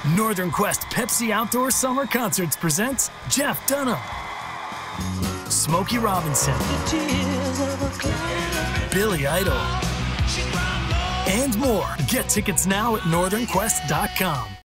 Northern Quest Pepsi Outdoor Summer Concerts presents Jeff Dunham, Smokey Robinson, Billy Idol, and more. Get tickets now at northernquest.com.